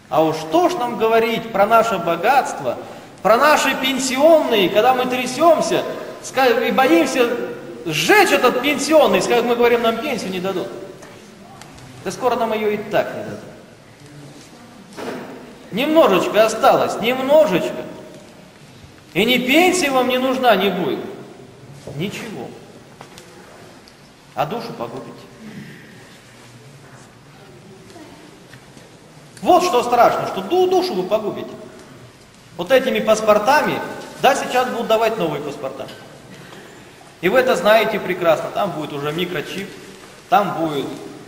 А уж что ж нам говорить про наше богатство, про наши пенсионные, когда мы трясемся и боимся сжечь этот пенсионный, как мы говорим, нам пенсию не дадут. Да скоро нам ее и так не дадут. Немножечко осталось, немножечко. И ни пенсия вам не нужна не будет. Ничего. А душу погубите. Вот что страшно, что душу вы погубите. Вот этими паспортами, да, сейчас будут давать новые паспорта. И вы это знаете прекрасно. Там будет уже микрочип, там будет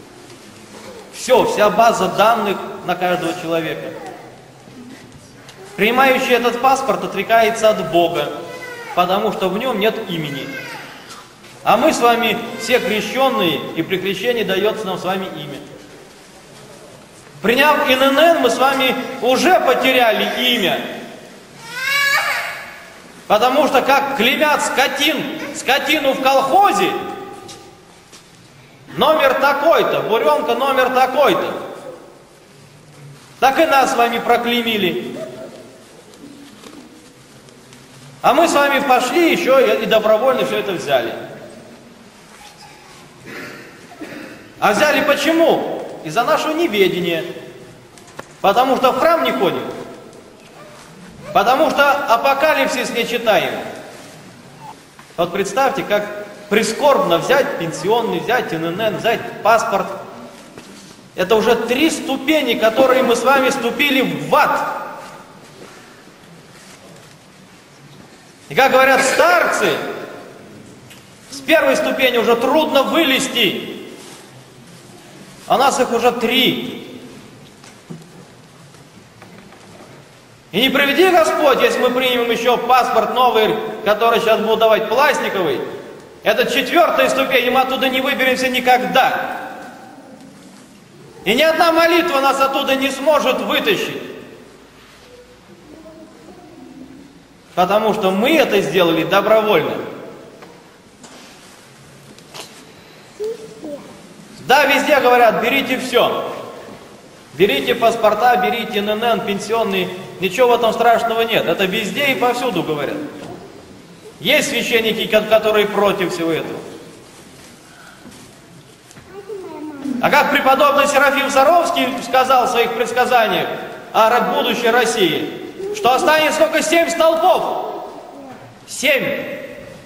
вся база данных на каждого человека. Принимающий этот паспорт отрекается от Бога, потому что в нем нет имени. А мы с вами все крещенные, и при крещении дается нам с вами имя. Приняв ИНН, мы с вами уже потеряли имя. Потому что как клеймят скотину в колхозе, номер такой-то, буренка номер такой-то, так и нас с вами проклеймили. А мы с вами пошли еще и добровольно все это взяли. А взяли почему? Из-за нашего неведения. Потому что в храм не ходим. Потому что апокалипсис не читаем. Вот представьте, как прискорбно взять пенсионный, взять ИНН, взять паспорт. Это уже 3 ступени, которые мы с вами ступили в ад. И как говорят старцы, с 1-й ступени уже трудно вылезти. А у нас их уже 3. И не приведи Господь, если мы примем еще паспорт новый, который сейчас будут давать пластиковый, это 4-я ступень, и мы оттуда не выберемся никогда. И ни одна молитва нас оттуда не сможет вытащить. Потому что мы это сделали добровольно. Да, везде говорят, берите все. Берите паспорта, берите ИНН, пенсионные. Ничего в этом страшного нет. Это везде и повсюду говорят. Есть священники, которые против всего этого. А как преподобный Серафим Саровский сказал в своих предсказаниях о будущей России, что останется только 7 столпов. 7.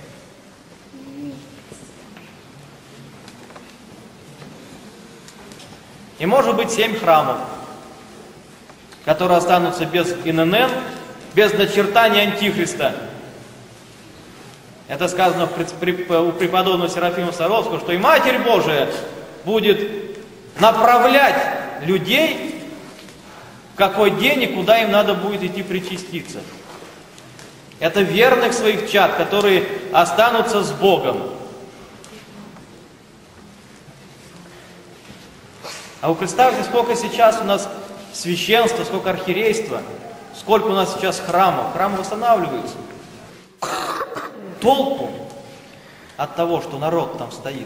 И может быть 7 храмов, которые останутся без ИНН, без начертания Антихриста. Это сказано у преподобного Серафима Саровского, что и Матерь Божия будет направлять людей, в какой день и куда им надо будет идти причаститься. Это верных своих чад, которые останутся с Богом. А вы представьте, сколько сейчас у нас священства, сколько архиерейства, сколько у нас сейчас храмов. Храмы восстанавливаются. Толку от того, что народ там стоит.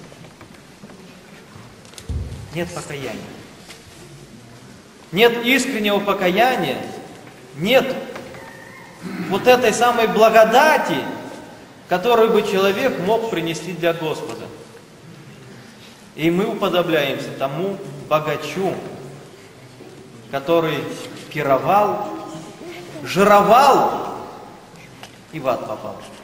Нет покаяния. Нет искреннего покаяния, нет вот этой самой благодати, которую бы человек мог принести для Господа. И мы уподобляемся тому богачу, который пировал, жировал и в ад попал.